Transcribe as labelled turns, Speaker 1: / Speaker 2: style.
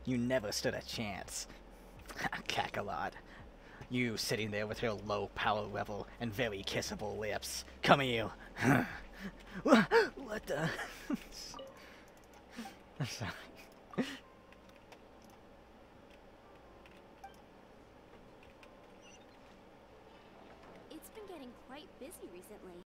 Speaker 1: You never stood a chance. Kakalot. You sitting there with your low power level and very kissable lips. Come here. What the? I'm sorry.
Speaker 2: It's been getting quite busy recently.